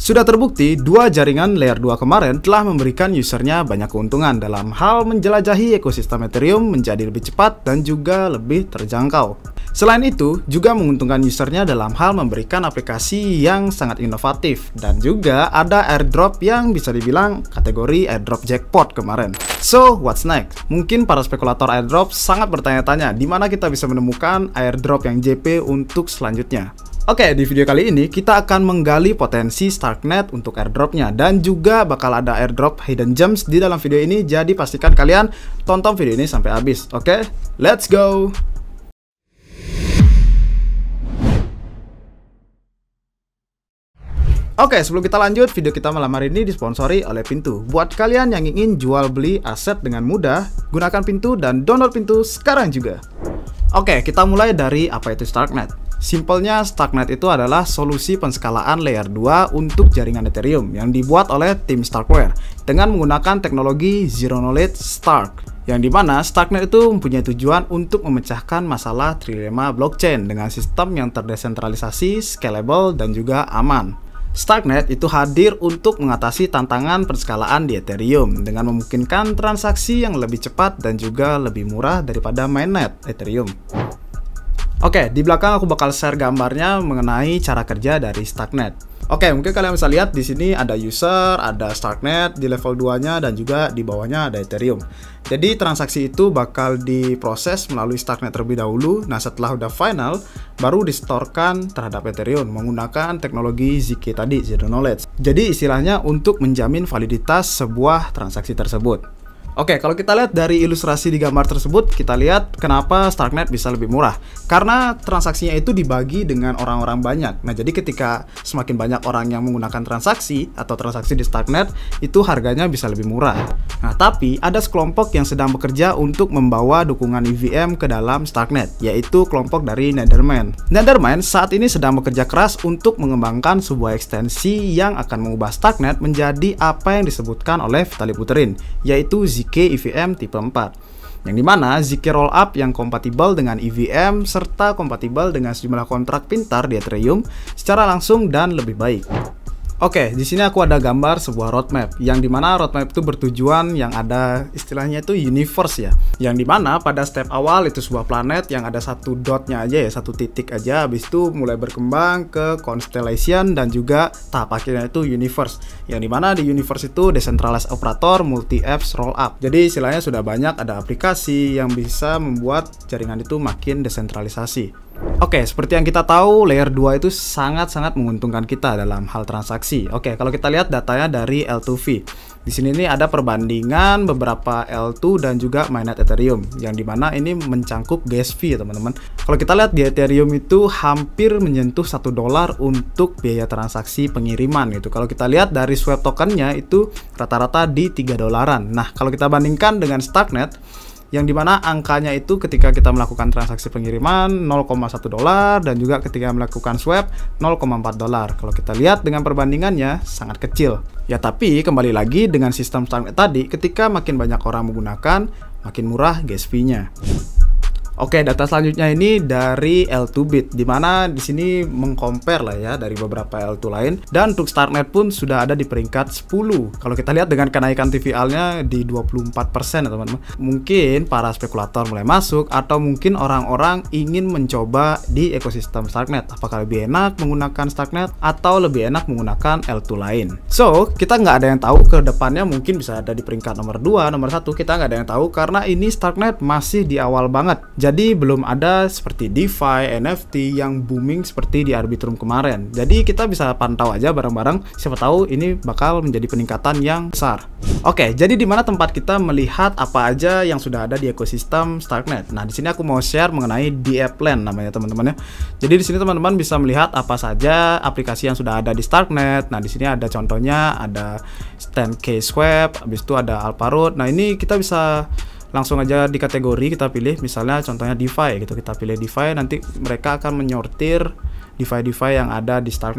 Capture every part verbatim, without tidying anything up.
Sudah terbukti, dua jaringan layer dua kemarin telah memberikan usernya banyak keuntungan dalam hal menjelajahi ekosistem Ethereum menjadi lebih cepat dan juga lebih terjangkau. Selain itu, juga menguntungkan usernya dalam hal memberikan aplikasi yang sangat inovatif, dan juga ada airdrop yang bisa dibilang kategori airdrop jackpot kemarin. So, what's next? Mungkin para spekulator airdrop sangat bertanya-tanya di mana kita bisa menemukan airdrop yang J P untuk selanjutnya. Oke, di video kali ini kita akan menggali potensi Starknet untuk airdropnya, dan juga bakal ada airdrop hidden gems di dalam video ini, jadi pastikan kalian tonton video ini sampai habis. Oke, let's go! Oke, sebelum kita lanjut, video kita malam hari ini disponsori oleh Pintu. Buat kalian yang ingin jual beli aset dengan mudah, gunakan Pintu dan download Pintu sekarang juga. Oke, kita mulai dari apa itu Starknet. Simpelnya, Starknet itu adalah solusi penskalaan layer dua untuk jaringan Ethereum yang dibuat oleh tim Starkware dengan menggunakan teknologi Zero Knowledge Stark, yang dimana Starknet itu mempunyai tujuan untuk memecahkan masalah trilema blockchain dengan sistem yang terdesentralisasi, scalable, dan juga aman. Starknet itu hadir untuk mengatasi tantangan penskalaan di Ethereum dengan memungkinkan transaksi yang lebih cepat dan juga lebih murah daripada mainnet Ethereum. Oke, di belakang aku bakal share gambarnya mengenai cara kerja dari Starknet. Oke, mungkin kalian bisa lihat di sini ada user, ada Starknet di level dua-nya, dan juga di bawahnya ada Ethereum. Jadi transaksi itu bakal diproses melalui Starknet terlebih dahulu. Nah, setelah udah final, baru distorkan terhadap Ethereum menggunakan teknologi Z K tadi, Zero Knowledge. Jadi istilahnya untuk menjamin validitas sebuah transaksi tersebut. Oke, kalau kita lihat dari ilustrasi di gambar tersebut, kita lihat kenapa Starknet bisa lebih murah. Karena transaksinya itu dibagi dengan orang-orang banyak. Nah, jadi ketika semakin banyak orang yang menggunakan transaksi atau transaksi di Starknet, itu harganya bisa lebih murah. Nah, tapi ada sekelompok yang sedang bekerja untuk membawa dukungan E V M ke dalam Starknet, yaitu kelompok dari Nethermind. Nethermind saat ini sedang bekerja keras untuk mengembangkan sebuah ekstensi yang akan mengubah Starknet menjadi apa yang disebutkan oleh Vitalik Buterin, yaitu Z K E V M tipe empat, yang dimana Z K Rollup yang kompatibel dengan E V M serta kompatibel dengan sejumlah kontrak pintar di Ethereum secara langsung dan lebih baik. Oke, di sini aku ada gambar sebuah roadmap, yang dimana roadmap itu bertujuan yang ada istilahnya itu universe ya, yang dimana pada step awal itu sebuah planet yang ada satu dotnya aja ya, satu titik aja, habis itu mulai berkembang ke constellation dan juga tahap akhirnya itu universe, yang dimana di universe itu decentralized operator multi apps rollup. Jadi istilahnya sudah banyak ada aplikasi yang bisa membuat jaringan itu makin desentralisasi. Oke, seperti yang kita tahu, layer dua itu sangat-sangat menguntungkan kita dalam hal transaksi. Oke, kalau kita lihat datanya dari L dua V. Di sini nih ada perbandingan beberapa L dua dan juga mainnet Ethereum, yang dimana ini mencangkup gas fee ya teman-teman. Kalau kita lihat di Ethereum itu hampir menyentuh satu dolar untuk biaya transaksi pengiriman gitu. Kalau kita lihat dari swap tokennya itu rata-rata di tiga dolaran. Nah, kalau kita bandingkan dengan Starknet, yang dimana angkanya itu ketika kita melakukan transaksi pengiriman nol koma satu dolar dan juga ketika melakukan swap nol koma empat dolar. Kalau kita lihat dengan perbandingannya sangat kecil. Ya, tapi kembali lagi dengan sistem Starknet tadi, ketika makin banyak orang menggunakan, makin murah gas fee-nya. Oke, data selanjutnya ini dari L dua bit, dimana di sini mengcompare lah ya dari beberapa L dua lain, dan untuk Starknet pun sudah ada di peringkat sepuluh. Kalau kita lihat dengan kenaikan T V L-nya di dua puluh empat persen ya teman-teman. Mungkin para spekulator mulai masuk, atau mungkin orang-orang ingin mencoba di ekosistem Starknet. Apakah lebih enak menggunakan Starknet atau lebih enak menggunakan L dua lain? So, kita nggak ada yang tahu ke depannya, mungkin bisa ada di peringkat nomor dua, nomor satu, kita nggak ada yang tahu karena ini Starknet masih di awal banget. Jadi belum ada seperti DeFi, N F T yang booming seperti di Arbitrum kemarin. Jadi kita bisa pantau aja bareng-bareng, siapa tahu ini bakal menjadi peningkatan yang besar. Oke, jadi di mana tempat kita melihat apa aja yang sudah ada di ekosistem Starknet. Nah, di sini aku mau share mengenai D A Plan namanya teman-teman ya. Jadi di sini teman-teman bisa melihat apa saja aplikasi yang sudah ada di Starknet. Nah, di sini ada contohnya, ada Stand K Swap, habis itu ada Alpharoot. Nah, ini kita bisa langsung aja di kategori kita pilih, misalnya contohnya DeFi gitu, kita pilih DeFi, nanti mereka akan menyortir DeFi-DeFi yang ada di Starknet.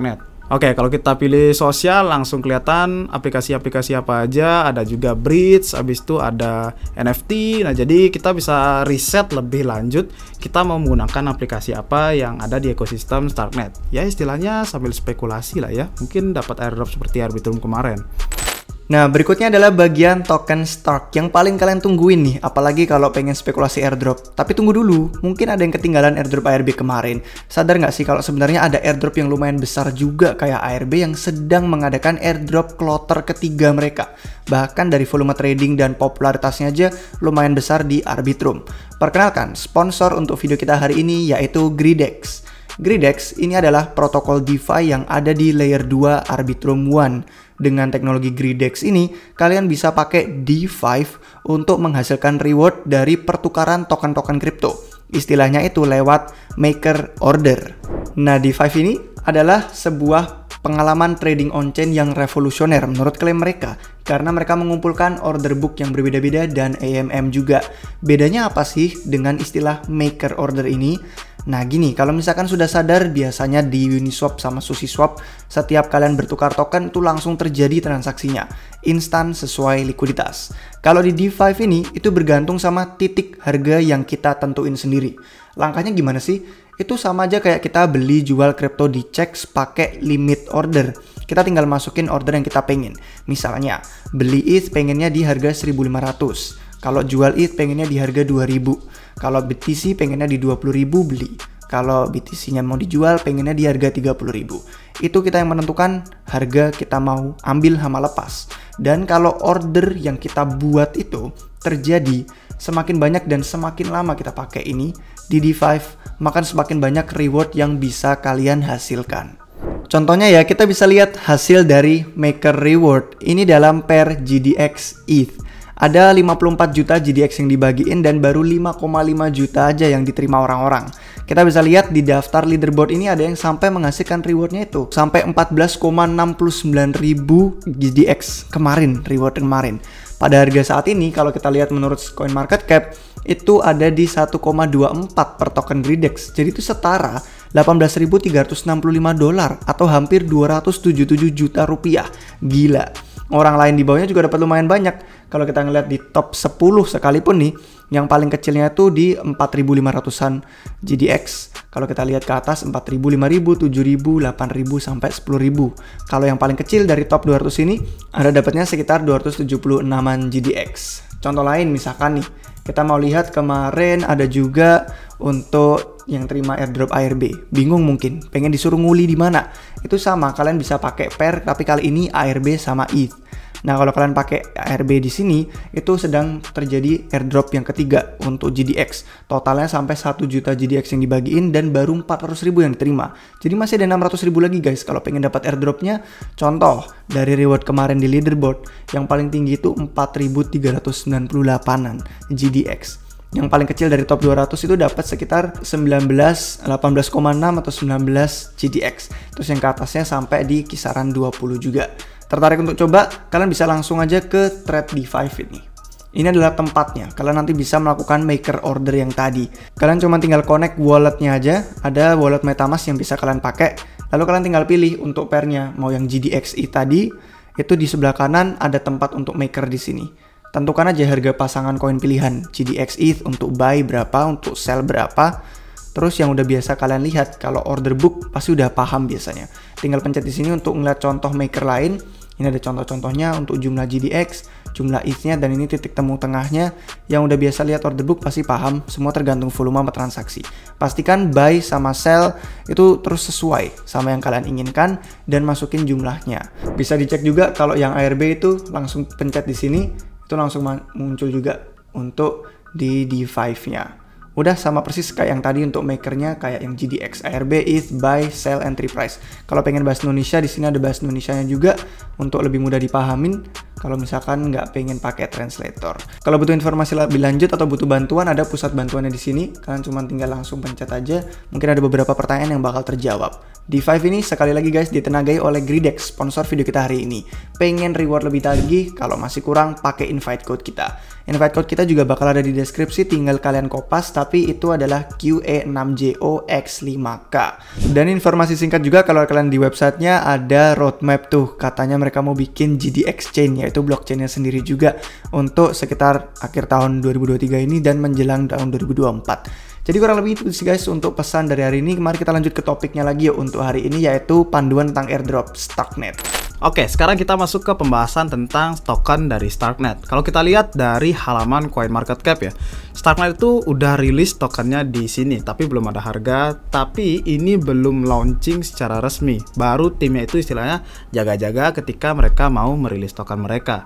Oke, kalau kita pilih sosial langsung kelihatan aplikasi-aplikasi apa aja, ada juga bridge, habis itu ada N F T. Nah, jadi kita bisa riset lebih lanjut kita mau menggunakan aplikasi apa yang ada di ekosistem Starknet. Ya, istilahnya sambil spekulasi lah ya. Mungkin dapat airdrop seperti Arbitrum kemarin. Nah, berikutnya adalah bagian token Stark yang paling kalian tungguin nih, apalagi kalau pengen spekulasi airdrop. Tapi tunggu dulu, mungkin ada yang ketinggalan airdrop A R B kemarin. Sadar nggak sih kalau sebenarnya ada airdrop yang lumayan besar juga kayak A R B yang sedang mengadakan airdrop kloter ketiga mereka. Bahkan dari volume trading dan popularitasnya aja lumayan besar di Arbitrum. Perkenalkan, sponsor untuk video kita hari ini yaitu Gridex. Gridex ini adalah protokol DeFi yang ada di layer dua Arbitrum One. Dengan teknologi Gridex ini, kalian bisa pakai D five untuk menghasilkan reward dari pertukaran token-token kripto. Istilahnya itu lewat maker order. Nah, D five ini adalah sebuah pengalaman trading on-chain yang revolusioner menurut klaim mereka. Karena mereka mengumpulkan order book yang berbeda-beda dan A M M juga. Bedanya apa sih dengan istilah maker order ini? Nah gini, kalau misalkan sudah sadar biasanya di Uniswap sama SushiSwap setiap kalian bertukar token itu langsung terjadi transaksinya instan sesuai likuiditas. Kalau di D five ini itu bergantung sama titik harga yang kita tentuin sendiri. Langkahnya gimana sih? Itu sama aja kayak kita beli jual kripto di checks pakai limit order. Kita tinggal masukin order yang kita pengen. Misalnya beli E T H pengennya di harga seribu lima ratus. Kalau jual E T H pengennya di harga dua ribu. Kalau B T C pengennya di dua puluh ribu beli. Kalau B T C-nya mau dijual pengennya di harga tiga puluh ribu. Itu kita yang menentukan harga kita mau ambil sama lepas. Dan kalau order yang kita buat itu terjadi semakin banyak dan semakin lama kita pakai ini di D five, maka semakin banyak reward yang bisa kalian hasilkan. Contohnya ya, kita bisa lihat hasil dari maker reward ini dalam pair G D X E T H. Ada lima puluh empat juta G D X yang dibagiin dan baru lima koma lima juta aja yang diterima orang-orang. Kita bisa lihat di daftar leaderboard ini ada yang sampai menghasilkan rewardnya itu sampai empat belas koma enam sembilan ribu G D X kemarin, reward kemarin. Pada harga saat ini kalau kita lihat menurut CoinMarketCap itu ada di satu koma dua empat per token Gridex. Jadi itu setara delapan belas ribu tiga ratus enam puluh lima dolar atau hampir dua ratus tujuh puluh tujuh juta rupiah. Gila. Orang lain di bawahnya juga dapat lumayan banyak. Kalau kita ngeliat di top sepuluh sekalipun nih, yang paling kecilnya tuh di empat ribu lima ratusan G D X. Kalau kita lihat ke atas empat ribu, lima ribu, tujuh ribu, delapan ribu sampai sepuluh ribu. Kalau yang paling kecil dari top dua ratus ini ada dapatnya sekitar dua ratus tujuh puluh enaman G D X. Contoh lain misalkan nih, kita mau lihat kemarin ada juga untuk yang terima airdrop A R B. Bingung mungkin, pengen disuruh nguli di mana? Itu sama, kalian bisa pakai pair tapi kali ini A R B sama E T H. Nah, kalau kalian pakai A R B di sini, itu sedang terjadi airdrop yang ketiga untuk G D X. Totalnya sampai satu juta G D X yang dibagiin dan baru empat ratus ribu yang diterima. Jadi masih ada enam ratus ribu lagi guys kalau pengen dapat airdropnya. Contoh, dari reward kemarin di leaderboard, yang paling tinggi itu empat ribu tiga ratus sembilan puluh delapan-an G D X. Yang paling kecil dari top dua ratus itu dapat sekitar sembilan belas, delapan belas koma enam atau sembilan belas G D X. Terus yang ke atasnya sampai di kisaran dua puluh juga. Tertarik untuk coba? Kalian bisa langsung aja ke thread D five ini. Ini adalah tempatnya. Kalian nanti bisa melakukan maker order yang tadi. Kalian cuma tinggal connect walletnya aja. Ada wallet MetaMask yang bisa kalian pakai. Lalu kalian tinggal pilih untuk pairnya. Mau yang G D X E tadi, itu di sebelah kanan ada tempat untuk maker di sini. Tentukan aja harga pasangan koin pilihan. G D X E T H untuk buy berapa, untuk sell berapa. Terus yang udah biasa kalian lihat, kalau order book pasti udah paham biasanya. Tinggal pencet di sini untuk ngeliat contoh maker lain. Ini ada contoh-contohnya untuk jumlah G D X, jumlah E T H-nya, dan ini titik temu tengahnya. Yang udah biasa lihat order book pasti paham, semua tergantung volume sama transaksi. Pastikan buy sama sell itu terus sesuai sama yang kalian inginkan dan masukin jumlahnya. Bisa dicek juga kalau yang A R B itu langsung pencet di sini, itu langsung muncul juga untuk di D five-nya. Udah sama persis kayak yang tadi untuk makernya, kayak yang G D X, A R B, E T H, buy, sell, entry price. Kalau pengen bahasa Indonesia, di sini ada bahasa Indonesianya juga untuk lebih mudah dipahamin. kalau misalkan nggak pengen pakai translator. Kalau butuh informasi lebih lanjut atau butuh bantuan, ada pusat bantuannya di sini. Kalian cuma tinggal langsung pencet aja. Mungkin ada beberapa pertanyaan yang bakal terjawab. D five ini sekali lagi guys ditenagai oleh Gridex, sponsor video kita hari ini. Pengen reward lebih tagih? Kalau masih kurang, pakai invite code kita. Invite code kita juga bakal ada di deskripsi, tinggal kalian kopas, tapi itu adalah Q E enam J O X lima K. Dan informasi singkat juga, kalau kalian di websitenya ada roadmap tuh, katanya mereka mau bikin G D X Chain, yaitu blockchainnya sendiri juga untuk sekitar akhir tahun dua ribu dua puluh tiga ini dan menjelang tahun dua ribu dua puluh empat. Jadi kurang lebih itu sih guys untuk pesan dari hari ini. Mari kita lanjut ke topiknya lagi yuk untuk hari ini, yaitu panduan tentang airdrop Starknet. Oke, sekarang kita masuk ke pembahasan tentang token dari Starknet. Kalau kita lihat dari halaman CoinMarketCap ya, Starknet itu udah rilis tokennya di sini, tapi belum ada harga. Tapi ini belum launching secara resmi. Baru timnya itu istilahnya jaga-jaga ketika mereka mau merilis token mereka.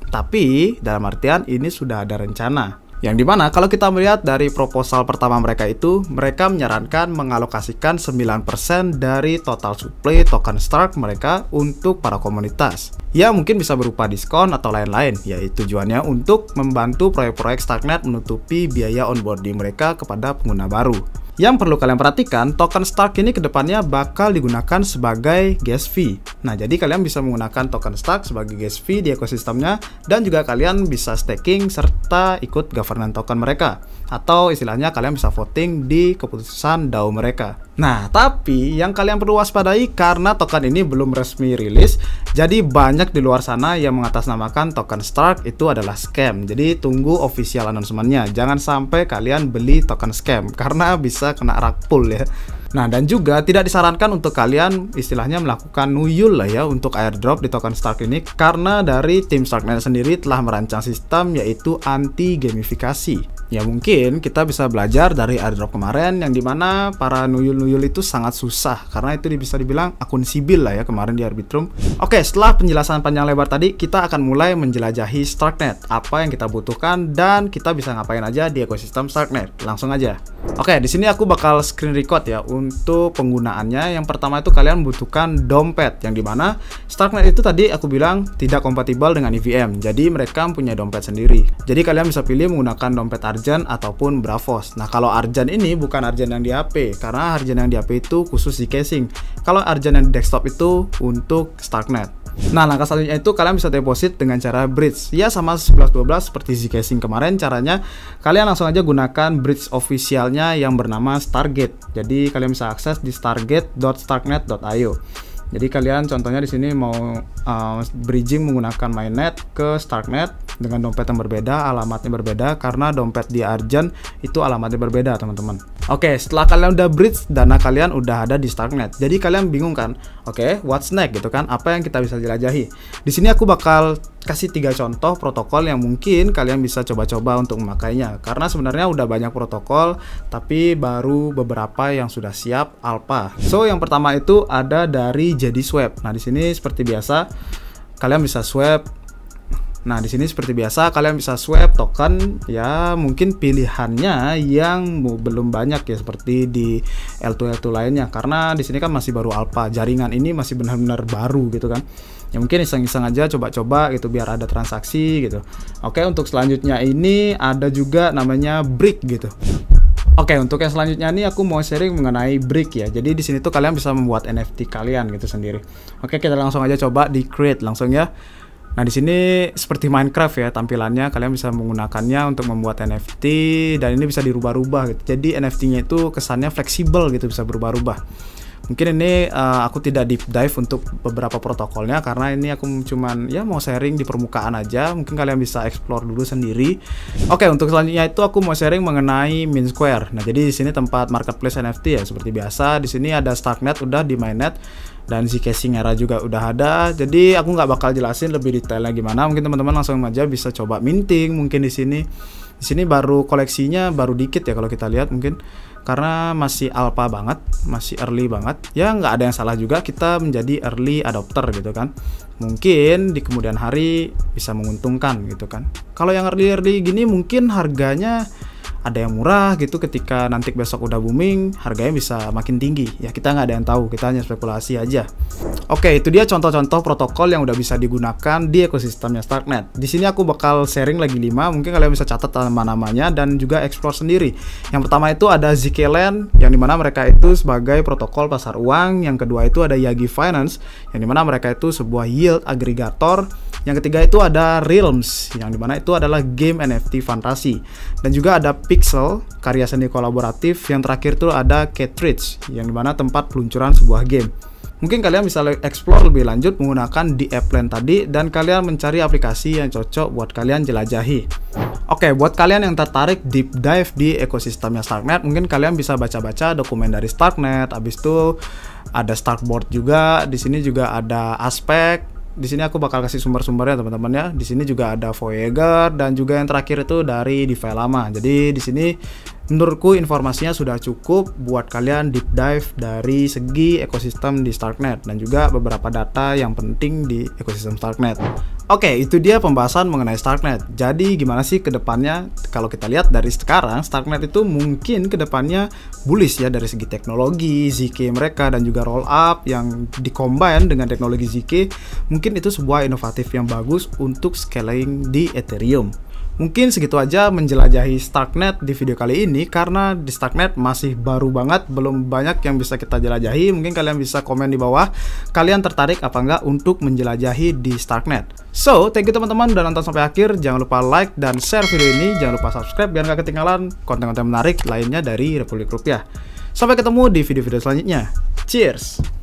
Tapi dalam artian ini sudah ada rencana. Yang dimana kalau kita melihat dari proposal pertama mereka itu, mereka menyarankan mengalokasikan sembilan persen dari total supply token Stark mereka untuk para komunitas. Ya mungkin bisa berupa diskon atau lain-lain, yaitu tujuannya untuk membantu proyek-proyek Starknet menutupi biaya onboarding mereka kepada pengguna baru. Yang perlu kalian perhatikan, token Stark ini kedepannya bakal digunakan sebagai gas fee. Nah, jadi kalian bisa menggunakan token Stark sebagai gas fee di ekosistemnya, dan juga kalian bisa staking serta ikut governance token mereka. Atau istilahnya kalian bisa voting di keputusan D A O mereka. Nah, tapi yang kalian perlu waspadai karena token ini belum resmi rilis, jadi banyak di luar sana yang mengatasnamakan token Stark itu adalah scam. Jadi tunggu official announcement-nya. Jangan sampai kalian beli token scam karena bisa kena rug pull ya. Nah, dan juga tidak disarankan untuk kalian istilahnya melakukan nuyul lah ya untuk airdrop di token Stark ini, karena dari tim Starknet sendiri telah merancang sistem yaitu anti gamifikasi. Ya mungkin kita bisa belajar dari airdrop kemarin yang dimana para nuyul-nuyul itu sangat susah karena itu bisa dibilang akun sibil lah ya kemarin di Arbitrum. Oke, setelah penjelasan panjang lebar tadi, kita akan mulai menjelajahi Starknet, apa yang kita butuhkan dan kita bisa ngapain aja di ekosistem Starknet. Langsung aja. Oke, di sini aku bakal screen record ya untuk penggunaannya. Yang pertama itu kalian membutuhkan dompet, yang dimana Starknet itu tadi aku bilang tidak kompatibel dengan E V M, jadi mereka punya dompet sendiri. Jadi kalian bisa pilih menggunakan dompet Argent ataupun Bravos. Nah, kalau Argent ini bukan Argent yang di H P, karena Argent yang di H P itu khusus di casing. Kalau Argent yang di desktop itu untuk Starknet. Nah, langkah selanjutnya itu kalian bisa deposit dengan cara bridge. Ya sama sebelas dua belas seperti Zcasing kemarin. Caranya kalian langsung aja gunakan bridge officialnya yang bernama Stargate. Jadi kalian bisa akses di stargate dot starknet dot i o. Jadi kalian contohnya di sini mau uh, bridging menggunakan mainnet ke Starknet dengan dompet yang berbeda, alamatnya berbeda, karena dompet di Argent itu alamatnya berbeda teman-teman. Oke, setelah kalian udah bridge, dana kalian udah ada di Starknet. Jadi kalian bingung kan? Oke, what's next gitu kan? Apa yang kita bisa jelajahi? Di sini aku bakal kasih tiga contoh protokol yang mungkin kalian bisa coba-coba untuk memakainya. Karena sebenarnya udah banyak protokol, tapi baru beberapa yang sudah siap alpha. So, yang pertama itu ada dari JediSwap. Nah, di sini seperti biasa kalian bisa swap. Nah, di sini seperti biasa kalian bisa swap token ya, mungkin pilihannya yang belum banyak ya seperti di L dua L dua lainnya, karena di sini kan masih baru alpha. Jaringan ini masih benar-benar baru gitu kan. Ya mungkin iseng-iseng aja coba-coba gitu biar ada transaksi gitu. Oke, untuk selanjutnya ini ada juga namanya Brick gitu. Oke, untuk yang selanjutnya nih aku mau sharing mengenai Brick ya. Jadi di sini tuh kalian bisa membuat N F T kalian gitu sendiri. Oke, kita langsung aja coba di create langsung ya. Nah, di sini seperti Minecraft ya tampilannya, kalian bisa menggunakannya untuk membuat N F T dan ini bisa dirubah-rubah gitu. Jadi N F T-nya itu kesannya fleksibel gitu, bisa berubah-ubah. Mungkin ini uh, aku tidak deep dive untuk beberapa protokolnya karena ini aku cuman ya mau sharing di permukaan aja. Mungkin kalian bisa explore dulu sendiri. Oke, untuk selanjutnya itu aku mau sharing mengenai Minsquare. Nah, jadi di sini tempat marketplace N F T ya seperti biasa. Di sini ada Starknet udah di mainnet dan Zcasing era juga udah ada. Jadi aku nggak bakal jelasin lebih detailnya gimana. Mungkin teman-teman langsung aja bisa coba minting mungkin di sini. Di sini baru koleksinya baru dikit ya kalau kita lihat mungkin. Karena masih alpha banget, masih early banget. Ya nggak ada yang salah juga kita menjadi early adopter gitu kan. Mungkin di kemudian hari bisa menguntungkan gitu kan. Kalau yang early-early gini mungkin harganya ada yang murah gitu, ketika nanti besok udah booming harganya bisa makin tinggi. Ya kita nggak ada yang tahu, kita hanya spekulasi aja. Oke, itu dia contoh-contoh protokol yang udah bisa digunakan di ekosistemnya Starknet. Di sini aku bakal sharing lagi lima, mungkin kalian bisa catat nama-namanya dan juga explore sendiri. Yang pertama itu ada Z K Land, yang dimana mereka itu sebagai protokol pasar uang. Yang kedua itu ada Yagi Finance, yang dimana mereka itu sebuah yield aggregator. Yang ketiga itu ada Realms, yang dimana itu adalah game N F T fantasi. Dan juga ada Pixel, karya seni kolaboratif. Yang terakhir itu ada Cartridge, yang dimana tempat peluncuran sebuah game. Mungkin kalian bisa explore lebih lanjut menggunakan di app plan tadi, dan kalian mencari aplikasi yang cocok buat kalian jelajahi. Oke, buat kalian yang tertarik deep dive di ekosistemnya Starknet, mungkin kalian bisa baca-baca dokumen dari Starknet. Habis itu ada Starkboard juga. Di sini juga ada aspek. Di sini aku bakal kasih sumber-sumbernya teman-teman ya. Di sini juga ada Voyager dan juga yang terakhir itu dari DeFi lama. Jadi di sini menurutku informasinya sudah cukup buat kalian deep dive dari segi ekosistem di Starknet dan juga beberapa data yang penting di ekosistem Starknet. Oke, itu dia pembahasan mengenai Starknet. Jadi gimana sih ke depannya? Kalau kita lihat dari sekarang, Starknet itu mungkin ke depannya bullish ya dari segi teknologi, Z K mereka dan juga roll up yang dikombine dengan teknologi Z K. Mungkin itu sebuah inovatif yang bagus untuk scaling di Ethereum. Mungkin segitu aja menjelajahi Starknet di video kali ini, karena di Starknet masih baru banget, belum banyak yang bisa kita jelajahi. Mungkin kalian bisa komen di bawah, kalian tertarik apa enggak untuk menjelajahi di Starknet. So, thank you teman-teman udah nonton sampai akhir. Jangan lupa like dan share video ini. Jangan lupa subscribe biar gak ketinggalan konten-konten menarik lainnya dari Republik Rupiah. Sampai ketemu di video-video selanjutnya. Cheers!